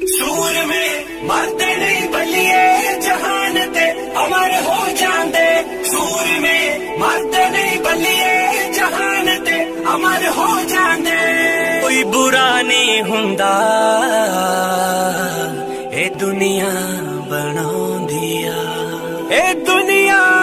सूर में मरते नहीं बलिए जहान ते अमर हो जाते। सूर में मरते नहीं बलिए जहान ते अमर हो जाते। कोई बुरा नहीं हुंदा ए दुनिया बनाउंदी आ, ए दुनिया